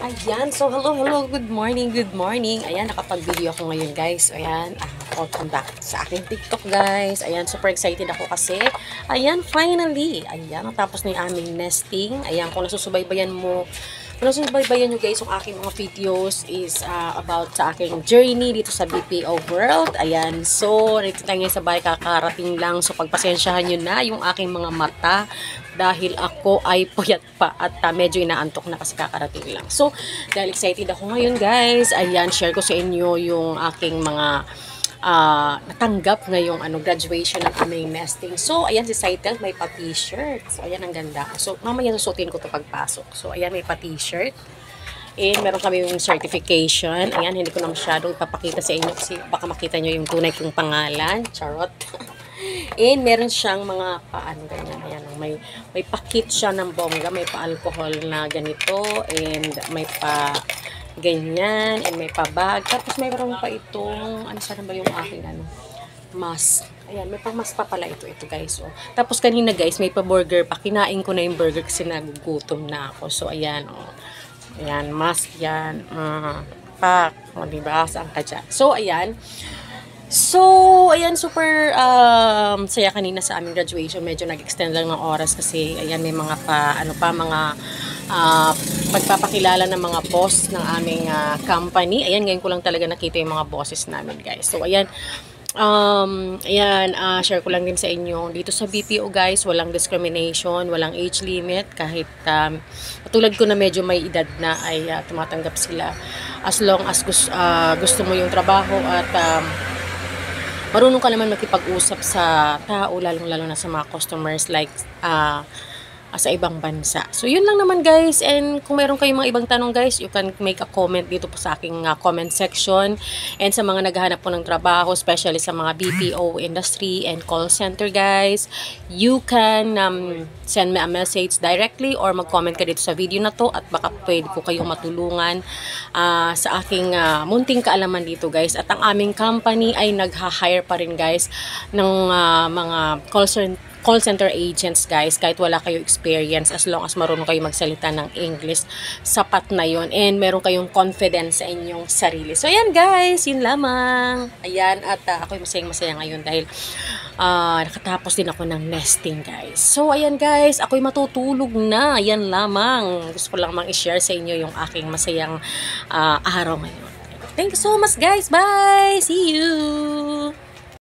Ayan, so hello, good morning. Ayan, nakapag-video ako ngayon guys. Ayan, welcome back sa aking TikTok guys. Ayan, super excited ako kasi, ayan, finally, ayan, natapos na yung aming nesting. Ayan, kung nasusubaybayan nyo guys, yung aking mga videos is about sa aking journey dito sa BPO world. Ayan, so, dito tayo ngayon sa bahay, kakarating lang. So, pagpasensyahan nyo na yung aking mga mata dahil ako ay puyat pa at medyo inaantok na kasi kakarating lang. So, dahil excited ako ngayon guys, ayan, share ko sa inyo yung aking mga natanggap ngayong graduation ng aming nesting. So, ayan si Saitel, may pa-t-shirt. So, ayan ang ganda. So, mamaya susutin ko ito pagpasok. So, ayan, may pa-t-shirt. And meron kami yung certification. Ayan, hindi ko na masyadong ipapakita sa inyo kasi baka makita nyo yung tunay kong pangalan. Charot. And meron siyang mga ganyan. Ayan, may pa-kit siya ng bongga. May pa-alcohol na ganito. And may ganyan, and may pa-bag. Tapos mayroon pa itong, sana ba yung aking mask. Ayan, may pang mask pa pala ito guys. So, tapos kanina guys, may pa-burger pa. Kinain ko na yung burger kasi nagugutom na ako. So, ayan, ayan, mask yan. Pak. Diba? Saan ka dyan? So, ayan. So, ayan, super saya kanina sa aming graduation. Medyo nag-extend lang ng oras kasi, ayan, may mga pagpapakilala ng mga boss ng aming company. Ayan, ngayon ko lang talaga nakita yung mga bosses namin, guys. So, ayan, share ko lang din sa inyo. Dito sa BPO, guys, walang discrimination, walang age limit. Kahit tulad ko na medyo may edad na ay tumatanggap sila. As long as gusto mo yung trabaho at marunong ka naman makipag-usap sa tao, lalong-lalo na sa mga customers like sa ibang bansa. So, yun lang naman guys. And kung meron kayong mga ibang tanong guys, you can make a comment dito po sa aking comment section. And sa mga naghahanap po ng trabaho, especially sa mga BPO industry and call center guys, you can send me a message directly or mag-comment ka dito sa video na to at baka pwede ko kayong matulungan sa aking munting kaalaman dito guys. At ang aming company ay nagha-hire pa rin guys ng mga call center agents guys, kahit wala kayo experience, as long as marunong kayo magsalita ng English, sapat na yon. And meron kayong confidence sa inyong sarili. So ayan guys, yun lamang. Ayan, at ako'y masayang-masaya ngayon dahil nakatapos din ako ng nesting guys. So ayan guys, ako'y matutulog na. Ayan lamang. Gusto ko lang i-share sa inyo yung aking masayang araw ngayon. Thank you so much guys. Bye! See you!